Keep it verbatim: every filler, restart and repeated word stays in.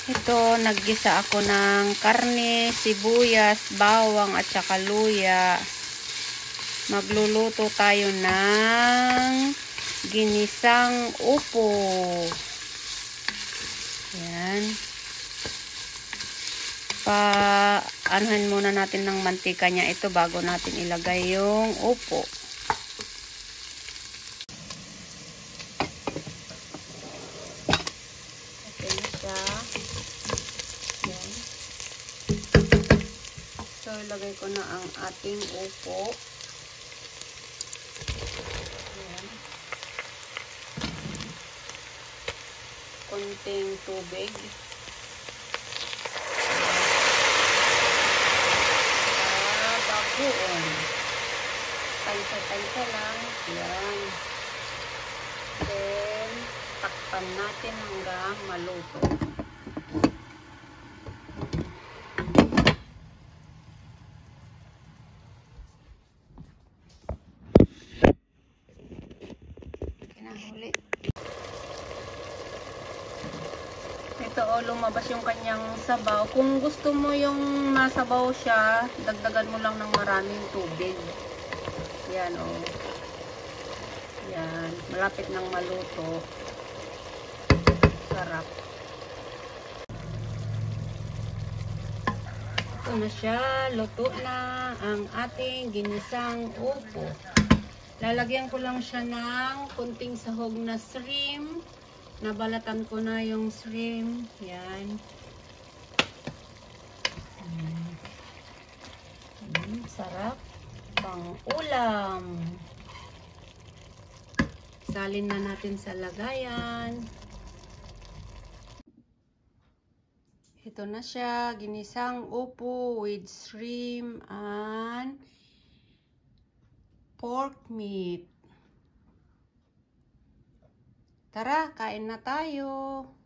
Ito, naggisa ako ng karne, sibuyas, bawang at saka luya. Magluluto tayo ng ginisang upo. Yan. Pa-anuhin muna natin ng mantika niya ito bago natin ilagay yung upo. Okay na siya. Yan. So, ilagay ko na ang ating upo. Yan. Konting tubig. Bagoon. Tansa-tansa lang. Yan. Then, takpan natin hanggang maluto. Kinahuli. Ito o, oh, lumabas yung kanyang sabaw. Kung gusto mo yung masabaw siya, dagdagan mo lang ng maraming tubig. Yan o. Oh. Yan. Malapit nang maluto. Sarap. Ito na siya. Luto na ang ating ginisang upo. Lalagyan ko lang siya ng kunting sahog na shrimp. Nabalatan ko na yung shrimp. Yan. Mm. Mm, sarap. Pang ulam. Salin na natin sa lagayan. Ito na siya. Ginisang upo with shrimp and pork meat. Tara, kain na tayo.